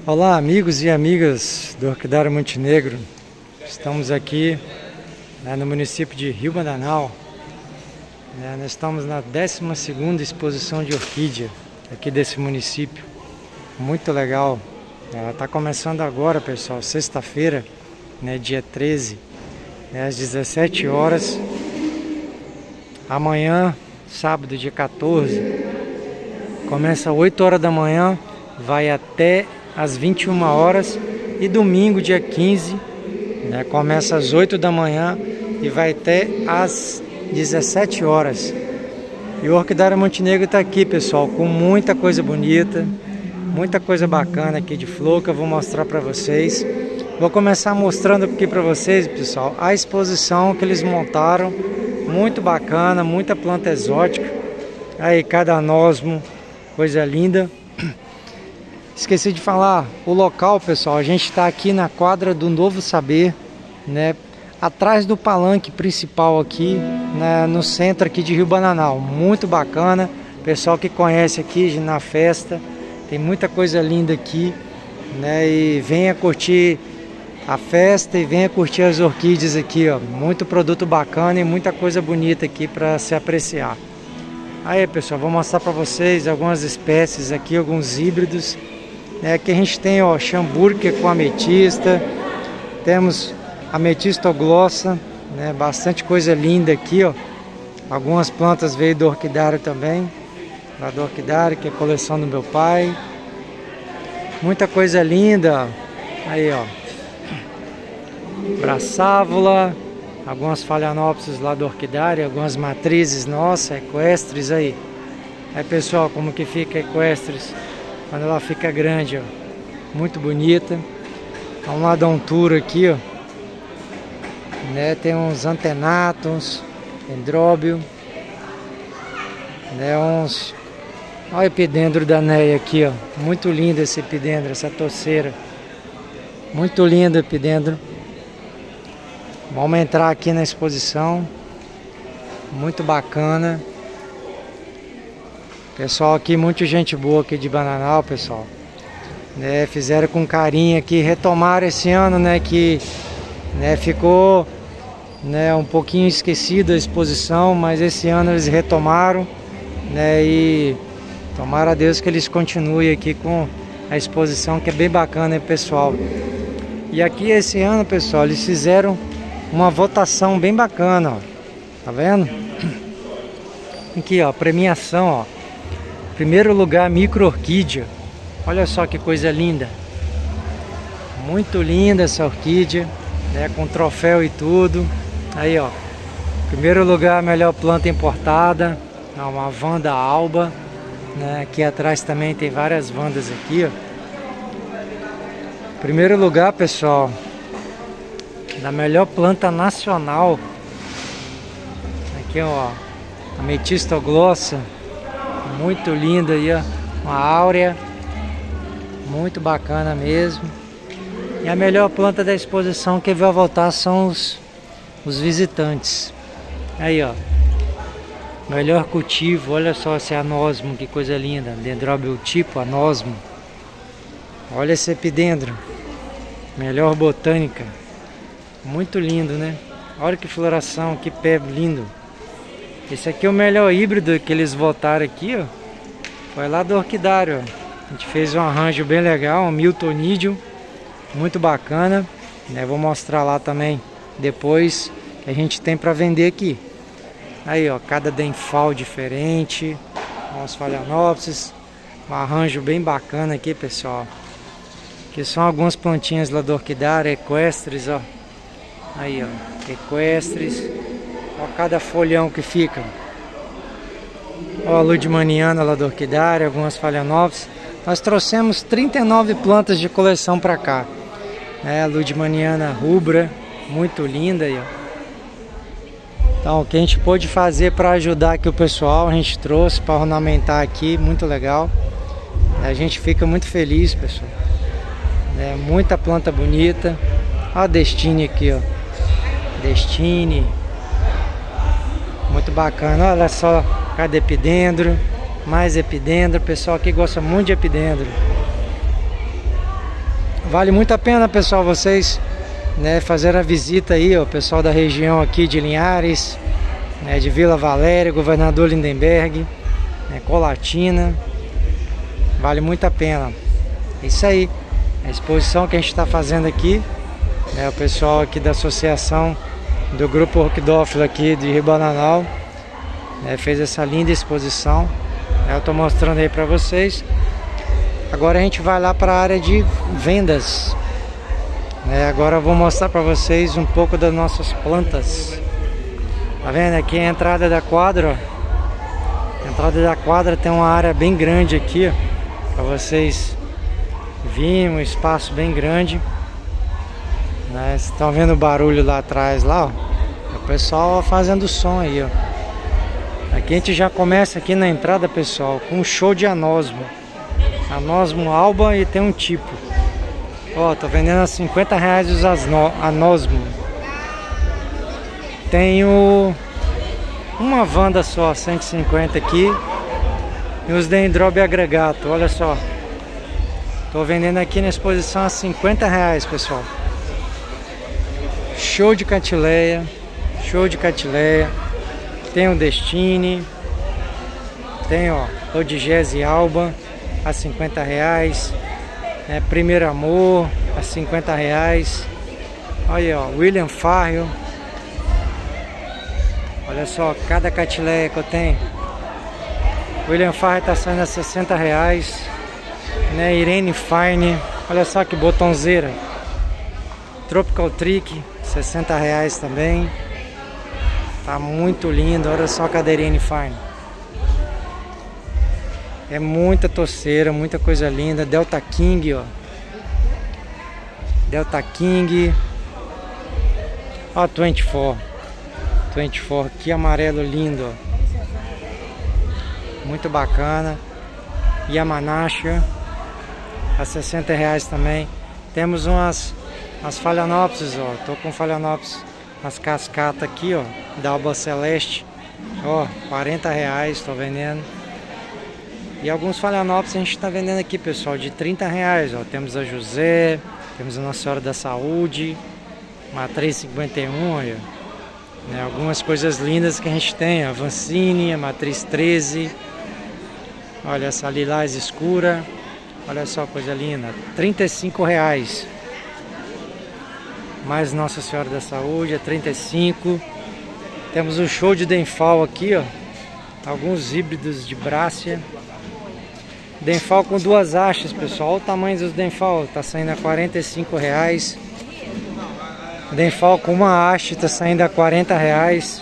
Olá, amigos e amigas do Orquidário Montenegro. Estamos aqui no município de Rio Bananal. Nós estamos na 12ª exposição de orquídea aqui desse município. Muito legal. Ela está começando agora, pessoal, sexta-feira, dia 13, às 17 horas. Amanhã, sábado, dia 14, começa às 8 horas da manhã, vai até às 21 horas, e domingo, dia 15, começa às 8 da manhã e vai até às 17 horas. E o Orquidário Montenegro está aqui, pessoal, com muita coisa bonita, muita coisa bacana aqui de flor que eu vou mostrar para vocês. Vou começar mostrando aqui para vocês, pessoal, a exposição que eles montaram, muito bacana, muita planta exótica. Aí, cada anosmo, coisa linda. Esqueci de falar o local, pessoal. A gente está aqui na quadra do Novo Saber, atrás do palanque principal aqui, no centro aqui de Rio Bananal. Muito bacana. Pessoal que conhece aqui na festa, tem muita coisa linda aqui, e venha curtir a festa e venha curtir as orquídeas aqui, ó. Muito produto bacana e muita coisa bonita aqui para se apreciar. Aí, pessoal, vou mostrar para vocês algumas espécies aqui, alguns híbridos. Aqui a gente tem, ó, Chamburger com ametista, temos ametista glossa, bastante coisa linda aqui, ó. Algumas plantas veio do orquidário também, lá do orquidário, que é coleção do meu pai. Muita coisa linda, aí, ó. Braçávula, algumas phalaenopsis lá do orquidário, algumas matrizes nossas, equestres aí. Aí, pessoal, como que fica equestres quando ela fica grande, ó. Muito bonita. Vamos lá dar um tour aqui, ó. Tem uns antenatos, dendróbio, uns... Olha o epidendro da Neia aqui, ó. Muito lindo esse epidendro, essa torceira. Muito lindo o epidendro. Vamos entrar aqui na exposição. Muito bacana. Pessoal aqui, muita gente boa aqui de Bananal, pessoal. Fizeram com carinho aqui, retomaram esse ano, que ficou um pouquinho esquecido a exposição, mas esse ano eles retomaram, e tomara a Deus que eles continuem aqui com a exposição, que é bem bacana, pessoal. E aqui esse ano, pessoal, eles fizeram uma votação bem bacana, ó. Tá vendo? Aqui, ó, premiação, ó. Primeiro lugar, micro orquídea. Olha só que coisa linda. Muito linda essa orquídea, com troféu e tudo. Aí, ó. Primeiro lugar, melhor planta importada, uma Vanda alba, Aqui atrás também tem várias Vandas aqui, ó. Primeiro lugar, pessoal, da melhor planta nacional. Aqui, ó, ametista glossa, muito linda aí, ó, uma áurea, muito bacana mesmo. E a melhor planta da exposição que vai voltar são os visitantes. Aí, ó, melhor cultivo, olha só esse anosmo, que coisa linda, dendróbio tipo anosmo. Olha esse epidendro, melhor botânica. Muito lindo, Olha que floração, que pé lindo. Esse aqui é o melhor híbrido que eles votaram aqui, ó. Foi lá do orquidário, ó. A gente fez um arranjo bem legal, um miltonídeo, muito bacana, Vou mostrar lá também depois que a gente tem para vender aqui. Aí, ó, cada denfal diferente, umas phalaenopsis, um arranjo bem bacana aqui, pessoal. Que são algumas plantinhas lá do orquidário, equestres, ó. Aí, ó, equestres. Ó, cada folhão que fica. Ó, a ludmaniana lá do orquidário, algumas phalaenopsis. Nós trouxemos 39 plantas de coleção para cá. A ludmaniana rubra, muito linda aí, ó. Então, o que a gente pôde fazer para ajudar aqui o pessoal, a gente trouxe para ornamentar aqui, muito legal. A gente fica muito feliz, pessoal. Muita planta bonita. Olha a Destiny aqui, ó. Destiny. Muito bacana. Olha só, cada epidendro. Mais epidendro. O pessoal aqui gosta muito de epidendro. vale muito a pena, pessoal, vocês, né, fazer a visita aí, ó, pessoal da região aqui de Linhares, né, de Vila Valéria, Governador Lindenberg, né, Colatina, vale muito a pena. É isso aí, a exposição que a gente está fazendo aqui, né, o pessoal aqui da associação do Grupo Orquidófilo aqui de Ribananal, né, fez essa linda exposição, né, eu estou mostrando aí para vocês. Agora a gente vai lá para a área de vendas. Agora eu vou mostrar para vocês um pouco das nossas plantas. Tá vendo? Aqui é a entrada da quadra, ó. A entrada da quadra tem uma área bem grande aqui, ó, para vocês virem, um espaço bem grande. Vocês estão vendo o barulho lá atrás, lá, ó. É o pessoal fazendo som aí, ó. Aqui a gente já começa aqui na entrada, pessoal, com um show de anosmo. Anosmo alba, e tem um tipo. Ó, tô vendendo a R$50 os anosmo. Tenho uma vanda só, 150 aqui. E os dendrobium agregato, olha só. Tô vendendo aqui na exposição a R$50, pessoal. Show de catileia. Show de catileia. Tem o Destine. Tem, ó, Odigese alba a R$50. Primeiro Amor a R$50. Olha aí, ó, William Farrell. Olha só, cada catileia que eu tenho. William Farrell tá saindo a R$60, né? Irene Fine, olha só que botonzeira. Tropical Trick, R$60 também. Tá muito lindo, olha só a Irene Fine. É muita toceira, muita coisa linda. Delta King, ó. Delta King. Ó, 24. 24, que amarelo lindo, ó. Muito bacana. Yamanasha a R$60 também. Temos umas Phalaenopsis, ó. Tô com Phalaenopsis, umas cascatas aqui, ó, da alba celeste, ó, R$40, tô vendendo. E alguns Phalaenopsis a gente está vendendo aqui, pessoal, de R$30, ó. Temos a José, temos a Nossa Senhora da Saúde, matriz 51, olha. Algumas coisas lindas que a gente tem, a Vancini, a matriz 13. Olha essa lilás escura. Olha só, coisa linda, R$35. Mais Nossa Senhora da Saúde, é R$35. Temos o show de Denfal aqui, ó. Alguns híbridos de Brácia. Denfal com duas hastes, pessoal. Olha o tamanho dos Denfal, tá saindo a R$45. Denfal com uma haste tá saindo a R$40.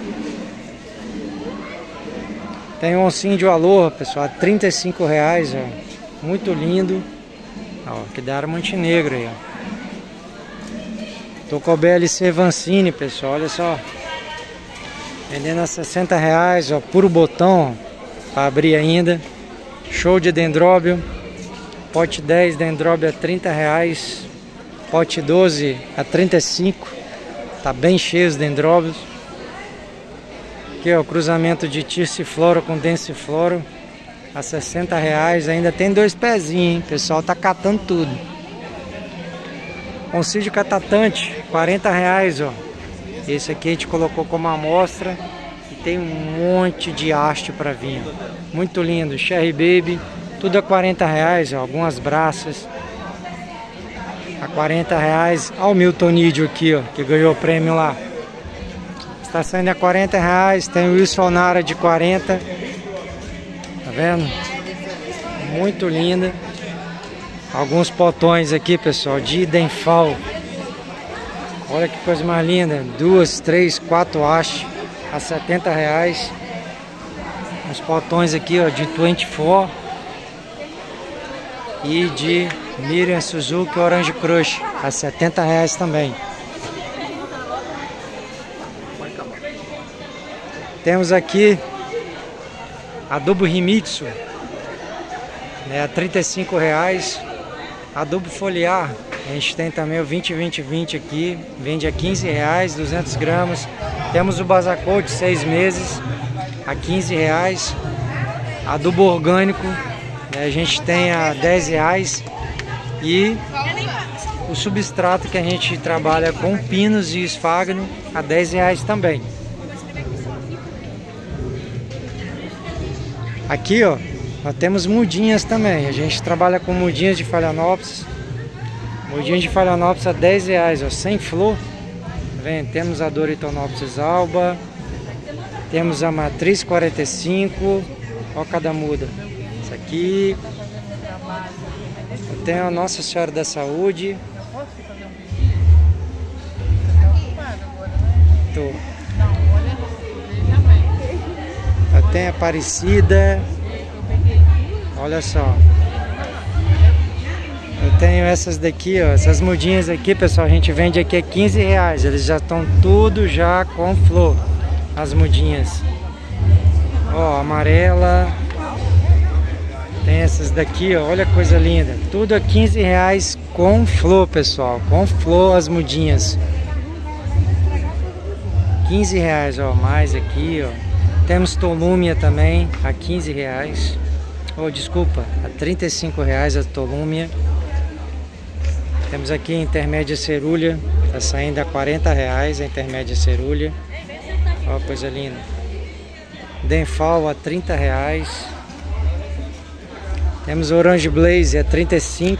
Tem um oncinho de Aloha, pessoal, a R$35, ó. Muito lindo. Ó, que da Montenegro aí, ó. Tô com o BLC Vancini, pessoal, olha só. Vendendo a R$60, ó, puro botão, ó, para abrir ainda. Show de dendróbio. Pote 10 dendróbio a R$30. Pote 12 a R$35. Tá bem cheio os dendróbios. Aqui, ó, o cruzamento de Tirciflora com Densiflora a R$60. Ainda tem dois pezinhos, hein? O pessoal tá catando tudo. Concídio catatante, R$40, ó. Esse aqui a gente colocou como amostra. E tem um monte de haste para vir. Muito lindo. Cherry Baby, tudo a R$40, ó. Algumas braças a R$40. Olha o Miltonídeo aqui, ó, que ganhou o prêmio lá. Está saindo a R$40. Tem o Wilsonara de 40. Tá vendo? Muito linda. Alguns potões aqui, pessoal, de Denfal. Olha que coisa mais linda. 2, 3, 4 hastes a R$70. Uns potões aqui, ó, de 24. E de Miriam Suzuki Orange Crush a R$70 também. Temos aqui adubo Himitsu, né, a R$35. Adubo foliar, a gente tem também o 20-20-20 aqui, vende a R$15, 200 gramas. Temos o Basacô de 6 meses a R$15. Adubo orgânico, né, a gente tem a R$10. E o substrato que a gente trabalha com pinos e esfagno a R$10 também. Aqui, ó, nós temos mudinhas também. A gente trabalha com mudinhas de Phalaenopsis. Mudinhas de Phalaenopsis a R$10, ó, sem flor. Tá vendo? Temos a Doritonopsis alba. Temos a matriz 45. Ó cada muda. Essa aqui. Eu tenho a Nossa Senhora da Saúde. Tô. Eu tenho a Aparecida. Olha só. Eu tenho essas daqui, ó. Essas mudinhas aqui, pessoal, a gente vende aqui a R$15. Eles já estão tudo já com flor. As mudinhas. Ó, amarela. Tem essas daqui, ó. Olha que coisa linda. Tudo a R$15 com flor, pessoal. Com flor as mudinhas. R$15, ó. Mais aqui, ó. Temos Tolúmia também a R$15. Oh, desculpa, a R$35 a Tolúmia. Temos aqui a Intermédia Cerúlea. Tá saindo a R$40 a Intermédia Cerúlea. Ó, coisa linda. Denfal a R$30. Temos Orange Blaze a R$35.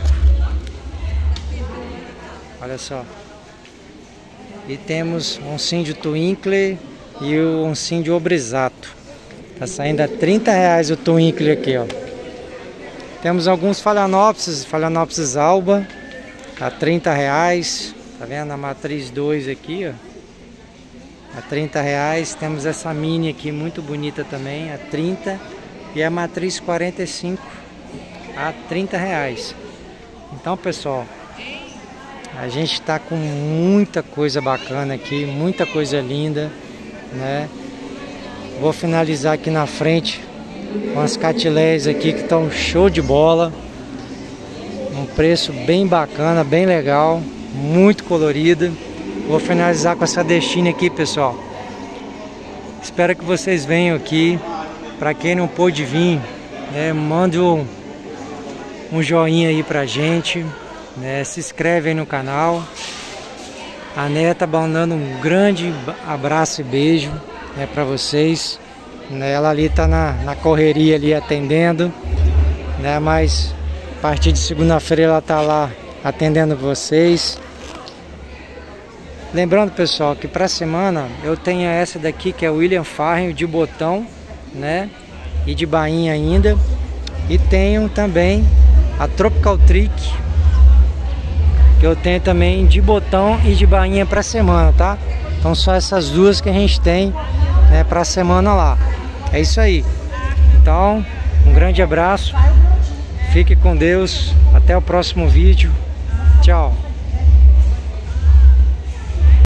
Olha só. E temos um Oncíndio Twinkle e o Oncíndio Obrisato. Tá saindo a R$30 o Twinkle aqui, ó. Temos alguns Phalaenopsis alba a R$30. Tá vendo a matriz 2 aqui, ó? A R$30. Temos essa mini aqui muito bonita também a R$30. E a matriz 45 a R$30. Então, pessoal, a gente tá com muita coisa bacana aqui, muita coisa linda, né? Vou finalizar aqui na frente com as Catileias aqui que estão show de bola. Um preço bem bacana, bem legal, muito colorida. Vou finalizar com essa Destiny aqui, pessoal. Espero que vocês venham aqui. Para quem não pôde vir, né, mande um joinha aí pra gente, né? Se inscreve aí no canal. A Neta mandando um grande abraço e beijo, né, para vocês. Ela ali tá na correria ali atendendo, né? Mas a partir de segunda-feira ela tá lá atendendo vocês. Lembrando, pessoal, que para semana eu tenho essa daqui que é o William Farren de botão, né? E de bainha ainda. E tenho também a Tropical Trick, que eu tenho também de botão e de bainha para semana, tá? Então só essas duas que a gente tem, né, para semana lá. É isso aí. Então, um grande abraço. Fique com Deus. Até o próximo vídeo. Tchau.